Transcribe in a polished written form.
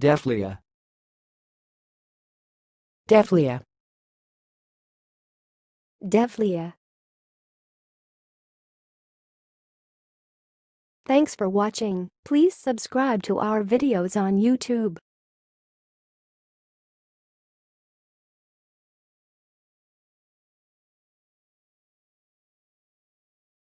deflea, deflea, deflea. Thanks for watching. Please subscribe to our videos on YouTube.